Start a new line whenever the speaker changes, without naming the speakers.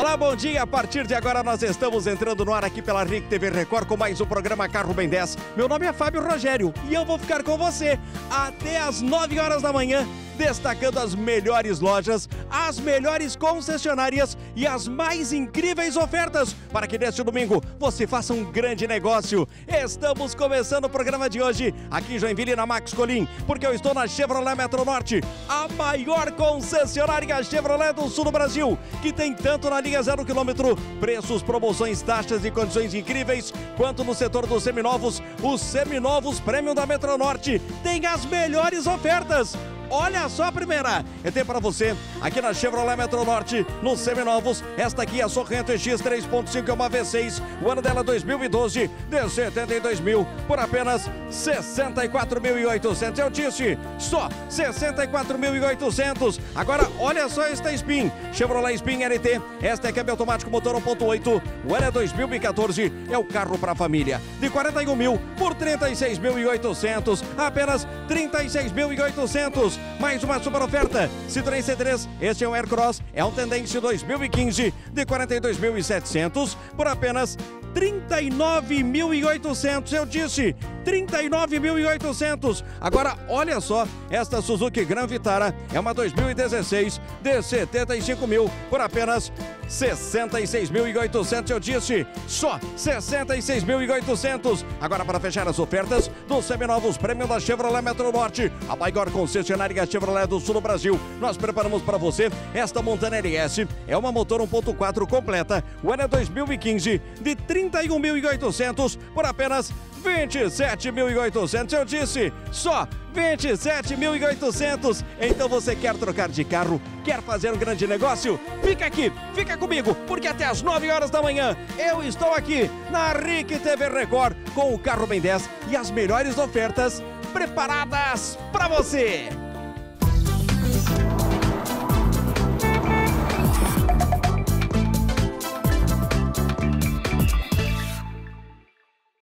Olá, bom dia. A partir de agora nós estamos entrando no ar aqui pela RIC TV Record com mais um programa Carro Bem 10. Meu nome é Fábio Rogério e eu vou ficar com você até as 9 horas da manhã, destacando as melhores lojas, as melhores concessionárias e as mais incríveis ofertas para que neste domingo você faça um grande negócio. Estamos começando o programa de hoje aqui em Joinville, na Max Colim, porque eu estou na Chevrolet Metro Norte, a maior concessionária Chevrolet do sul do Brasil, que tem tanto na linha 0 km, preços, promoções, taxas e condições incríveis, quanto no setor dos seminovos. Os seminovos Premium da Metro Norte tem as melhores ofertas. Olha só a primeira, eu tenho para você aqui na Chevrolet Metro Norte, nos seminovos. Esta aqui é a Sorrento EX 3.5, é uma V6, o ano dela é 2012, de 72 mil, por apenas 64.800. Eu disse, só 64.800. Agora, olha só esta Spin, Chevrolet Spin LT, esta é câmbio automático, motor 1.8, o ano é 2014, é o carro para a família, de 41 mil por 36.800, apenas 36.800. Mais uma super oferta, Citroën C3, este é um Aircross, é um Tendência 2015, de 42.700 por apenas 39.800, eu disse 39.800. Agora olha só, esta Suzuki Gran Vitara é uma 2016 de 75 mil por apenas 66.800, eu disse só 66.800. Agora, para fechar as ofertas dos seminovos Premium da Chevrolet Metro Norte, a maior concessionária Chevrolet do sul do Brasil, nós preparamos para você esta Montana LS, é uma motor 1.4 completa, o ano é 2015, de 31.800 por apenas 27.800, eu disse só 27.800. Então você quer trocar de carro, quer fazer um grande negócio? Fica aqui, fica comigo, porque até as 9 horas da manhã eu estou aqui na RIC TV Record com o Carro Bem 10 e as melhores ofertas preparadas para você.